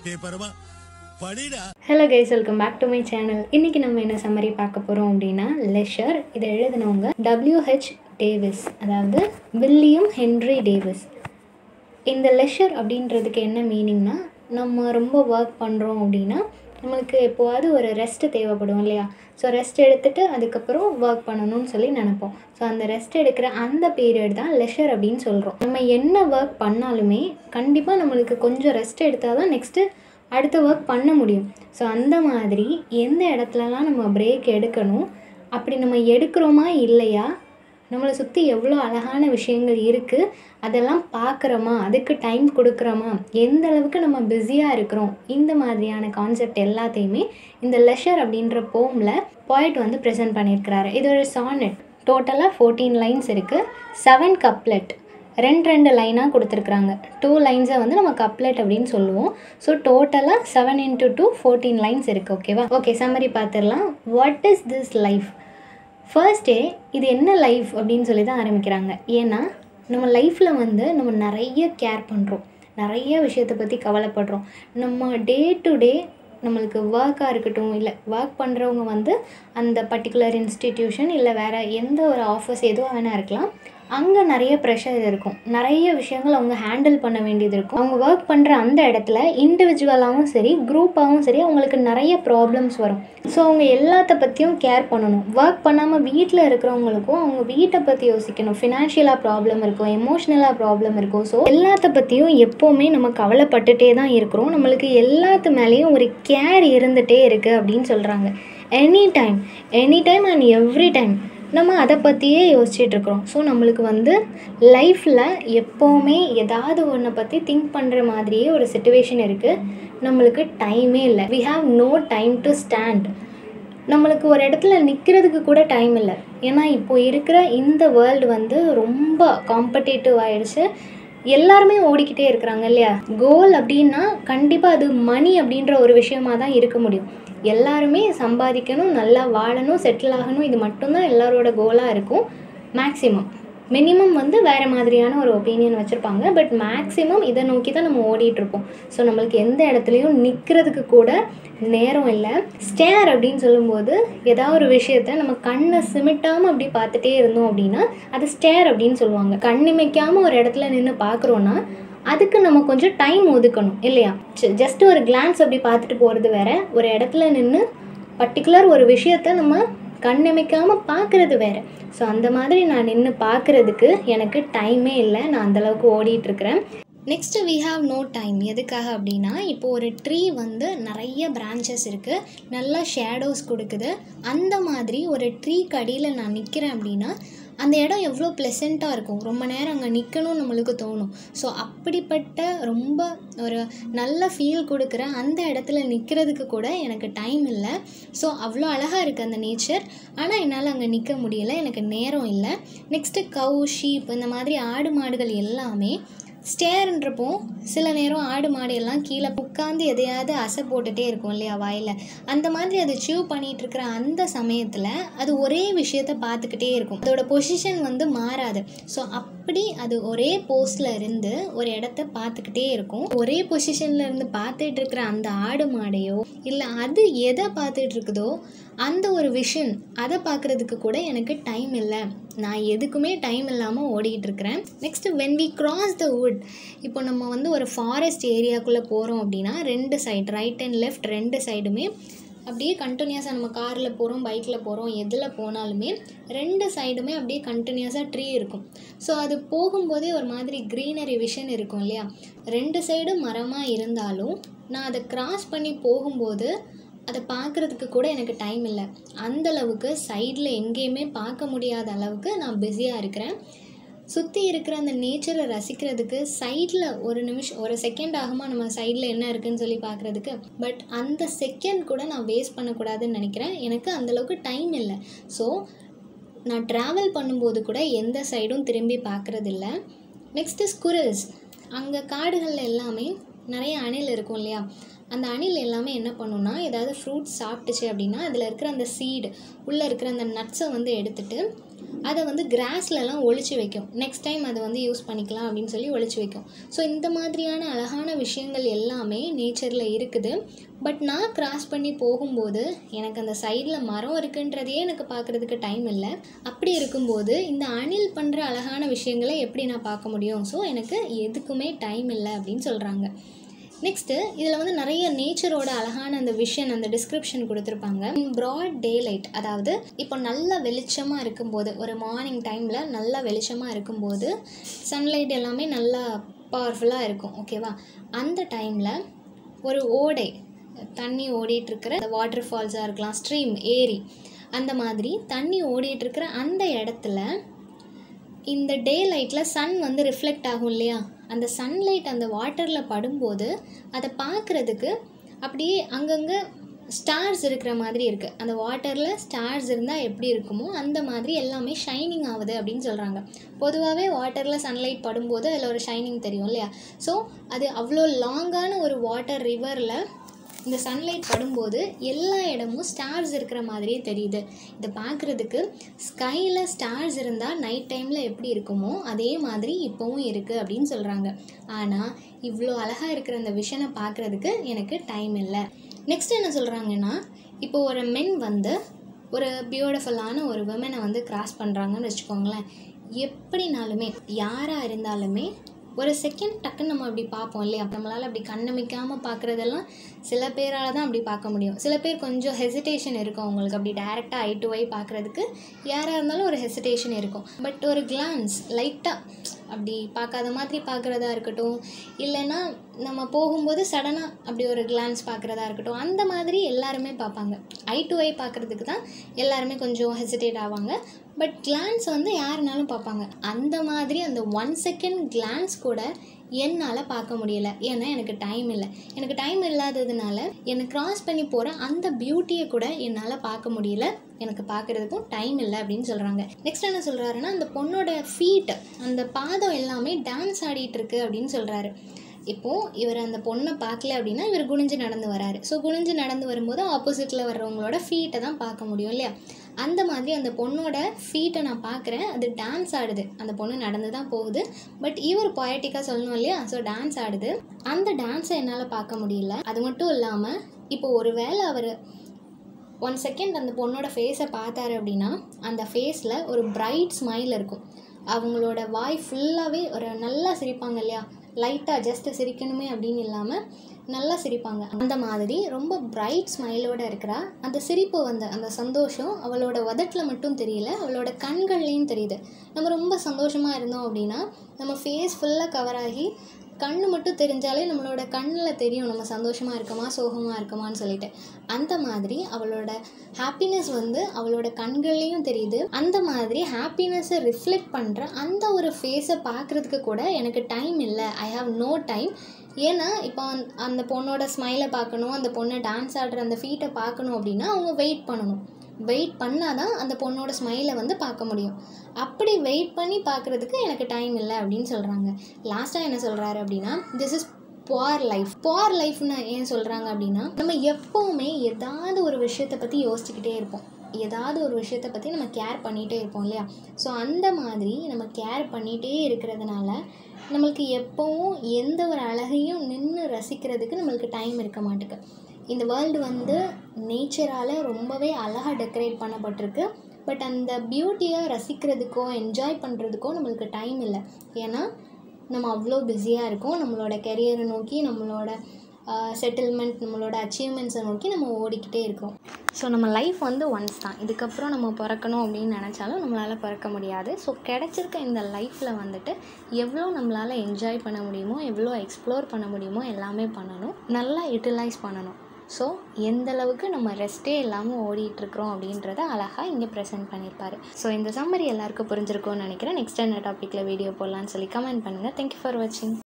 Hello guys, welcome back to my channel. இன்றைக்கி நம்ம என்ன சம்மரி பார்க்க போகிறோம் அப்படின்னா லெஷர். இதை எழுதினவங்க WH டேவிஸ், அதாவது வில்லியம் ஹென்ரி டேவிஸ். இந்த லெஷர் அப்படின்றதுக்கு என்ன மீனிங்னா, நம்ம ரொம்ப ஒர்க் பண்ணுறோம் அப்படின்னா நம்மளுக்கு எப்போவாது ஒரு ரெஸ்ட்டு தேவைப்படும் இல்லையா? ஸோ ரெஸ்ட் எடுத்துகிட்டு அதுக்கப்புறம் ஒர்க் பண்ணணும்னு சொல்லி நினைப்போம். ஸோ அந்த ரெஸ்ட் எடுக்கிற அந்த பீரியட் தான் லெஷர் அப்படின்னு சொல்கிறோம். நம்ம என்ன ஒர்க் பண்ணாலுமே கண்டிப்பாக நம்மளுக்கு கொஞ்சம் ரெஸ்ட் எடுத்தால் தான் நெக்ஸ்ட்டு அடுத்த ஒர்க் பண்ண முடியும். ஸோ அந்த மாதிரி எந்த இடத்துலலாம் நம்ம பிரேக் எடுக்கணும், அப்படி நம்ம எடுக்கிறோமா இல்லையா, நம்மளை சுற்றி எவ்வளோ அழகான விஷயங்கள் இருக்குது, அதெல்லாம் பார்க்குறோமா, அதுக்கு டைம் கொடுக்குறோமா, எந்த அளவுக்கு நம்ம பிஸியாக இருக்கிறோம், இந்த மாதிரியான கான்செப்ட் எல்லாத்தையுமே இந்த லெஷர் அப்படின்ற போமில் பாய்ட் வந்து ப்ரெசென்ட் பண்ணியிருக்கிறாரு. இது ஒரு சானட். டோட்டலாக 14 லைன்ஸ் இருக்குது. 7 கப்லெட், ரெண்டு லைனாக கொடுத்துருக்குறாங்க. 2 லைன்ஸை வந்து நம்ம கப்லெட் அப்படின்னு சொல்லுவோம். ஸோ டோட்டலாக 7 × 2 14 லைன்ஸ் இருக்குது. ஓகேவா? ஓகே, சம்மரி பார்த்துடலாம். What is this life? ஃபர்ஸ்டே இது என்ன லைஃப் அப்படின்னு சொல்லி தான் ஆரம்பிக்கிறாங்க. ஏன்னா நம்ம லைஃப்பில் வந்து நம்ம நிறைய கேர் பண்ணுறோம், நிறைய விஷயத்தை பற்றி கவலைப்படுறோம். நம்ம டே டு டே நம்மளுக்கு ஒர்க்காக இருக்கட்டும், இல்லை ஒர்க் பண்ணுறவங்க வந்து அந்த பர்டிகுலர் இன்ஸ்டிடியூஷன் இல்லை வேறு எந்த ஒரு ஆஃபீஸ் எதுவும் வேணால் இருக்கலாம், அங்கே நிறைய ப்ரெஷர் இருக்கும், நிறைய விஷயங்கள் அவங்க ஹேண்டில் பண்ண வேண்டியது இருக்கும். அவங்க ஒர்க் பண்ணுற அந்த இடத்துல இண்டிவிஜுவலாகவும் சரி குரூப்பாகவும் சரி அவங்களுக்கு நிறைய ப்ராப்ளம்ஸ் வரும். ஸோ அவங்க எல்லாத்த பற்றியும் கேர் பண்ணணும். ஒர்க் பண்ணாமல் வீட்டில் இருக்கிறவங்களுக்கும் அவங்க வீட்டை பற்றி யோசிக்கணும். ஃபினான்ஷியலாக ப்ராப்ளம் இருக்கும், எமோஷ்னலாக ப்ராப்ளம் இருக்கும். ஸோ எல்லாத்த பற்றியும் எப்போவுமே நம்ம கவலைப்பட்டுட்டே தான் இருக்கிறோம். நம்மளுக்கு எல்லாத்து மேலேயும் ஒரு கேர் இருந்துகிட்டே இருக்குது அப்படின்னு சொல்கிறாங்க. Any time and every time நம்ம அதை பற்றியே யோசிச்சுட்ருக்குறோம். ஸோ நம்மளுக்கு வந்து லைஃப்பில் எப்போவுமே ஏதாவது ஒன்றை பற்றி திங்க் பண்ணுற மாதிரியே ஒரு சிச்சுவேஷன் இருக்குது. நம்மளுக்கு டைமே இல்லை. We have no time to stand. நம்மளுக்கு ஒரு இடத்துல நிற்கிறதுக்கு கூட டைம் இல்லை. ஏன்னா இப்போ இருக்கிற இந்த வேர்ல்டு வந்து ரொம்ப காம்படேட்டிவ் ஆகிடுச்சு. எல்லாருமே ஓடிக்கிட்டே இருக்கிறாங்க இல்லையா? கோல் அப்படின்னா கண்டிப்பாக அது மணி அப்படின்ற ஒரு விஷயமாக தான் இருக்க முடியும். எல்லாருமே சம்பாதிக்கணும், நல்லா வாழணும், செட்டில் ஆகணும், இது மட்டும்தான் எல்லாரோட கோலாக இருக்கும். மேக்ஸிமம் மினிமம் வந்து வேறு மாதிரியான ஒரு ஒப்பீனியன் வச்சுருப்பாங்க. பட் மேக்ஸிமம் இதை நோக்கி தான் நம்ம ஓடிட்டுருப்போம். ஸோ நம்மளுக்கு எந்த இடத்துலையும் நிற்கிறதுக்கு கூட நேரம் இல்லை. ஸ்டேர் அப்படின்னு சொல்லும்போது ஏதாவது ஒரு விஷயத்த நம்ம கண்ணை சிமிட்டாமல் அப்படி பார்த்துட்டே இருந்தோம் அப்படின்னா அது ஸ்டேர் அப்படின்னு சொல்லுவாங்க. கண் இமைக்காமல் ஒரு இடத்துல நின்று பார்க்குறோன்னா அதுக்கு நம்ம கொஞ்சம் டைம் ஒதுக்கணும் இல்லையா? ஜஸ்ட் ஒரு கிளான்ஸ் அப்படி பார்த்துட்டு போகிறது வேற, ஒரு இடத்துல நின்று பர்டிகுலர் ஒரு விஷயத்த நம்ம கண்ணமைக்காமல் பார்க்குறது வேறு. ஸோ அந்த மாதிரி நான் நின்று பார்க்குறதுக்கு எனக்கு டைமே இல்லை. நான் அந்தளவுக்கு ஓடிட்டுருக்கிறேன். Next we have no time. எதுக்காக அப்படின்னா, இப்போது ஒரு ட்ரீ வந்து நிறைய பிரான்ச்சஸ் இருக்குது, நல்லா ஷேடோஸ் கொடுக்குது. அந்த மாதிரி ஒரு ட்ரீக்கு அடியில் நான் நிற்கிறேன் அப்படின்னா அந்த இடம் எவ்வளோ ப்ளசண்ட்டாக இருக்கும். ரொம்ப நேரம் அங்கே நிற்கணும்னு நம்மளுக்கு தோணும். ஸோ அப்படிப்பட்ட ரொம்ப ஒரு நல்ல ஃபீல் கொடுக்குற அந்த இடத்துல நிற்கிறதுக்கு கூட எனக்கு டைம் இல்லை. ஸோ அவ்வளோ அழகாக இருக்குது அந்த நேச்சர். ஆனால் என்னால் அங்கே நிற்க முடியலை, எனக்கு நேரம் இல்லை. நெக்ஸ்ட்டு கவு, ஷீப், இந்த மாதிரி ஆடு மாடுகள் எல்லாமே ஸ்டேர்ன்றப்போ சில நேரம் ஆடு மாடு எல்லாம் கீழே உட்காந்து எதையாவது அசை போட்டுகிட்டே இருக்கும் இல்லையா வாயில். அந்த மாதிரி அது சீவ் பண்ணிகிட்ருக்கிற அந்த சமயத்தில் அது ஒரே விஷயத்தை பார்த்துக்கிட்டே இருக்கும். அதோட பொசிஷன் வந்து மாறாது. ஸோ அப்படி அது ஒரே போஸ்டில் இருந்து ஒரு இடத்த பார்த்துக்கிட்டே இருக்கும். ஒரே பொசிஷனில் இருந்து பார்த்துட்டு இருக்கிற அந்த ஆடு மாடையோ இல்லை அது எதை பார்த்துட்டு இருக்குதோ அந்த ஒரு விஷன் அதை பார்க்குறதுக்கு கூட எனக்கு டைம் இல்லை. நான் எதுக்குமே டைம் இல்லாமல் ஓடிக்கிட்டு இருக்கிறேன். Next when we cross the wood, இப்போ நம்ம வந்து ஒரு ஃபாரஸ்ட் ஏரியாக்குள்ளே போகிறோம் அப்படின்னா 2 சைடு, ரைட் அண்ட் லெஃப்ட் 2 சைடுமே அப்படியே கண்டினியூஸாக நம்ம காரில் போகிறோம், பைக்கில் போகிறோம், எதில் போனாலுமே 2 சைடுமே அப்படியே கண்டினியூஸாக ட்ரீ இருக்கும். ஸோ அது போகும்போதே ஒரு மாதிரி க்ரீனரி விஷன் இருக்கும் இல்லையா? 2 சைடும் மரமாக இருந்தாலும் நான் அதை கிராஸ் பண்ணி போகும்போது அதை பார்க்குறதுக்கு கூட எனக்கு டைம் இல்லை. அந்தளவுக்கு சைடில் எங்கேயுமே பார்க்க முடியாத அளவுக்கு நான் பிஸியாக இருக்கிறேன். சுற்றி இருக்கிற அந்த நேச்சரை ரசிக்கிறதுக்கு சைடில் ஒரு நிமிஷம், ஒரு செகண்ட் ஆகுமா நம்ம சைடில் என்ன இருக்குதுன்னு சொல்லி பார்க்குறதுக்கு. பட் அந்த செகண்ட் கூட நான் வேஸ்ட் பண்ணக்கூடாதுன்னு நினைக்கிறேன். எனக்கு அந்தளவுக்கு டைம் இல்லை. ஸோ நான் ட்ராவல் பண்ணும்போது கூட எந்த சைடும் திரும்பி பார்க்குறதில்ல. Next squirrels. அங்கே காடுகளில் எல்லாமே நிறைய அணில் இருக்கும் இல்லையா? அந்த அணில் எல்லாமே என்ன பண்ணுன்னா, ஏதாவது ஃப்ரூட்ஸ் சாப்பிட்டுச்சு அப்படின்னா அதில் இருக்கிற அந்த சீடு, உள்ளே இருக்கிற அந்த நட்ஸை வந்து எடுத்துகிட்டு அதை வந்து கிராஸ்லலாம் ஒழிச்சு வைக்கும். நெக்ஸ்ட் டைம் அதை வந்து யூஸ் பண்ணிக்கலாம் அப்படின்னு சொல்லி ஒழிச்சு வைக்கும். ஸோ இந்த மாதிரியான அழகான விஷயங்கள் எல்லாமே நேச்சரில் இருக்குது. பட் நான் கிராஸ் பண்ணி போகும்போது எனக்கு அந்த சைடில் மரம் இருக்குன்றதையே எனக்கு பார்க்குறதுக்கு டைம் இல்லை. அப்படி இருக்கும்போது இந்த அணில் பண்ணுற அழகான விஷயங்களை எப்படி நான் பார்க்க முடியும்? ஸோ எனக்கு எதுக்குமே டைம் இல்லை அப்படின்னு சொல்கிறாங்க. நெக்ஸ்ட்டு இதில் வந்து நிறைய நேச்சரோட அழகான அந்த விஷன், அந்த டிஸ்கிரிப்ஷன் கொடுத்துருப்பாங்க. ப்ராட் டே லைட், அதாவது இப்போ நல்லா வெளிச்சமாக இருக்கும்போது, ஒரு மார்னிங் டைமில் நல்லா வெளிச்சமாக இருக்கும்போது சன்லைட் எல்லாமே நல்லா பவர்ஃபுல்லாக இருக்கும். ஓகேவா? அந்த டைமில் ஒரு ஓடை, தண்ணி ஓடிட்டுருக்கிற அந்த வாட்டர் ஃபால்ஸாக இருக்கலாம், ஸ்ட்ரீம், ஏரி, அந்த மாதிரி தண்ணி ஓடிட்டுருக்கிற அந்த இடத்துல இந்த டே லைட்டில் சன் வந்து ரிஃப்ளெக்ட் ஆகும் இல்லையா? அந்த சன்லைட் அந்த வாட்டரில் படும்போது அதை பார்க்குறதுக்கு அப்படியே அங்கங்கே ஸ்டார்ஸ் இருக்கிற மாதிரி இருக்குது. அந்த வாட்டரில் ஸ்டார்ஸ் இருந்தால் எப்படி இருக்குமோ அந்த மாதிரி எல்லாமே ஷைனிங் ஆகுது அப்படின்னு சொல்கிறாங்க. பொதுவாகவே வாட்டரில் சன்லைட் படும்போது அதில் ஒரு ஷைனிங் தெரியும் இல்லையா? ஸோ அது அவ்வளோ லாங்கான ஒரு வாட்டர் ரிவரில் இந்த சன்லைட் படும்போது எல்லா இடமும் ஸ்டார்ஸ் இருக்கிற மாதிரியே தெரியுது. இதை பார்க்குறதுக்கு ஸ்கையில் ஸ்டார்ஸ் இருந்தால் நைட் டைமில் எப்படி இருக்குமோ அதே மாதிரி இப்போவும் இருக்குது அப்படின்னு சொல்கிறாங்க. ஆனால் இவ்வளோ அழகாக இருக்கிற அந்த விஷனை பார்க்குறதுக்கு எனக்கு டைம் இல்லை. நெக்ஸ்ட் என்ன சொல்கிறாங்கன்னா, இப்போது ஒரு மென் வந்து ஒரு பியூட்டிஃபுல்லான ஒரு விமனை வந்து கிராஸ் பண்ணுறாங்கன்னு வச்சுக்கோங்களேன். எப்படினாலுமே யாராக இருந்தாலுமே ஒரு செகண்ட் டக்குன்னு நம்ம அப்படி பார்ப்போம் இல்லையா? நம்மளால் அப்படி கண்ணமிக்காமல் பார்க்குறதெல்லாம் சில பேரால் தான் அப்படி பார்க்க முடியும். சில பேர் கொஞ்சம் ஹெசிடேஷன் இருக்கும் அவங்களுக்கு, அப்படி டேரெக்டாக ஐ டு ஐ பார்க்குறதுக்கு யாராக இருந்தாலும் ஒரு ஹெசிடேஷன் இருக்கும். பட் ஒரு கிளான்ஸ் லைட்டாக அப்படி பார்க்காத மாதிரி பார்க்குறதா இருக்கட்டும், இல்லைன்னா நம்ம போகும்போது சடனாக அப்படி ஒரு கிளான்ஸ் பார்க்குறதா இருக்கட்டும், அந்த மாதிரி எல்லாருமே பார்ப்பாங்க. ஐ டு ஐ பார்க்குறதுக்கு தான் எல்லாருமே கொஞ்சம் ஹெசிடேட் ஆவாங்க. பட் கிளான்ஸ் வந்து யாருனாலும் பார்ப்பாங்க. அந்த மாதிரி அந்த 1 செகண்ட் கிளான்ஸ் கூட என்னால் பார்க்க முடியலை. ஏன்னா எனக்கு டைம் இல்லை. எனக்கு டைம் இல்லாததுனால என்னை க்ராஸ் பண்ணி போகிற அந்த பியூட்டியை கூட என்னால் பார்க்க முடியல. எனக்கு பார்க்குறதுக்கும் டைம் இல்லை அப்படின்னு சொல்கிறாங்க. நெக்ஸ்ட் என்ன சொல்கிறாருன்னா, அந்த பொண்ணோட ஃபீட், அந்த பாதம் எல்லாமே டான்ஸ் ஆடிட்டுருக்கு அப்படின்னு சொல்கிறாரு. இப்போது இவர் அந்த பொண்ணை பார்க்கல அப்படின்னா இவர் குனிஞ்சு நடந்து வராரு. ஸோ குனிஞ்சு நடந்து வரும்போது ஆப்போசிட்டில் வர்றவங்களோட ஃபீட்டை தான் பார்க்க முடியும் இல்லையா? அந்த மாதிரி அந்த பொண்ணோட ஃபீட்டை நான் பார்க்குறேன், அது டான்ஸ் ஆடுது. அந்த பொண்ணு நடந்து தான் போகுது, பட் இவர் பொயட்டிக்காக சொல்லணும் இல்லையா? ஸோ டான்ஸ் ஆடுது. அந்த டான்ஸை என்னால் பார்க்க முடியல. அது மட்டும் இல்லாமல் இப்போ ஒரு வேளை அவர் 1 செகண்ட் அந்த பொண்ணோட ஃபேஸை பார்த்தாரு அப்படின்னா அந்த ஃபேஸில் ஒரு பிரைட் ஸ்மைல் இருக்கும். அவங்களோட வாய் ஃபுல்லாகவே ஒரு நல்லா சிரிப்பாங்க இல்லையா? லைட்டாக ஜஸ்ட்டு சிரிக்கணுமே அப்படின்னு இல்லாமல் நல்லா சிரிப்பாங்க. அந்த மாதிரி ரொம்ப பிரைட் ஸ்மைலோடு இருக்கிறா. அந்த சிரிப்பு வந்து அந்த சந்தோஷம் அவளோட உதட்டில் மட்டும் தெரியல, அவளோட கண்கள்லேயும் தெரியுது. நம்ம ரொம்ப சந்தோஷமாக இருந்தோம் அப்படின்னா நம்ம ஃபேஸ் ஃபுல்லாக கவர் ஆகி கண்ணு மட்டும் தெரிஞ்சாலே நம்மளோட கண்ணில் தெரியும் நம்ம சந்தோஷமாக இருக்கமா சோகமாக இருக்கமான்னு சொல்லிட்டு. அந்த மாதிரி அவளோட ஹாப்பினஸ் வந்து அவளோட கண்கள்லேயும் தெரியுது. அந்த மாதிரி ஹாப்பினஸை ரிஃப்ளெக்ட் பண்ணுற அந்த ஒரு ஃபேஸை பார்க்குறதுக்கு கூட எனக்கு டைம் இல்லை. I have no time. ஏன்னா இப்போ அந்த பொண்ணோட ஸ்மைலை பார்க்கணும், அந்த பொண்ணை டான்ஸ் ஆடுற அந்த ஃபீட்டை பார்க்கணும் அப்படின்னா அவங்க வெயிட் பண்ணணும். வெயிட் பண்ணால் தான் அந்த பொண்ணோட ஸ்மைலை வந்து பார்க்க முடியும். அப்படி வெயிட் பண்ணி பார்க்குறதுக்கு எனக்கு டைம் இல்லை அப்படின்னு சொல்கிறாங்க. லாஸ்ட்டாக என்ன சொல்கிறாரு அப்படின்னா, this is poor life. Poor லைஃப்னு ஏன் சொல்கிறாங்க அப்படின்னா, நம்ம எப்போவுமே ஏதாவது ஒரு விஷயத்தை பற்றி யோசிச்சுக்கிட்டே இருப்போம். ஏதாவது ஒரு விஷயத்தை பற்றி நம்ம கேர் பண்ணிகிட்டே இருப்போம் இல்லையா? ஸோ அந்த மாதிரி நம்ம கேர் பண்ணிகிட்டே இருக்கிறதுனால நம்மளுக்கு எப்போவும் எந்த ஒரு அழகையும் நின்று ரசிக்கிறதுக்கு நம்மளுக்கு டைம் இருக்க மாட்டேங்குது. இந்த வேர்ல்டு வந்து நேச்சரால் ரொம்பவே அழகாக டெக்கரேட் பண்ணப்பட்டிருக்கு. பட் அந்த பியூட்டியை ரசிக்கிறதுக்கோ என்ஜாய் பண்ணுறதுக்கோ நம்மளுக்கு டைம் இல்லை. ஏன்னா நம்ம அவ்வளோ பிஸியாக இருக்கோம். நம்மளோட கெரியரை நோக்கி, நம்மளோட செட்டில்மெண்ட், நம்மளோட அச்சீவ்மெண்ட்ஸை நோக்கி நம்ம ஓடிக்கிட்டே இருக்கோம். ஸோ நம்ம லைஃப் வந்து ஒன்ஸ் தான். இதுக்கப்புறம் நம்ம பிறக்கணும் அப்படின்னு நினச்சாலும் நம்மளால் பிறக்க முடியாது. ஸோ கிடச்சிருக்க இந்த லைஃப்பில் வந்துட்டு எவ்வளோ நம்மளால் என்ஜாய் பண்ண முடியுமோ, எவ்வளோ எக்ஸ்ப்ளோர் பண்ண முடியுமோ எல்லாமே பண்ணணும். நல்லா யூட்டிலைஸ் பண்ணணும். ஸோ எந்தளவுக்கு நம்ம ரெஸ்ட்டே இல்லாமல் ஓடிட்டுருக்குறோம் அப்படின்றத அழகாக இங்கே ப்ரெசென்ட் பண்ணியிருப்பார். ஸோ இந்த சம்மரி எல்லாருக்கும் புரிஞ்சிருக்கும்னு நினைக்கிறேன். நெக்ஸ்ட் என்ன டாப்பிக்கில் வீடியோ போடலான்னு சொல்லி கமெண்ட் பண்ணுங்கள். தேங்க்யூ ஃபார் வாட்சிங்.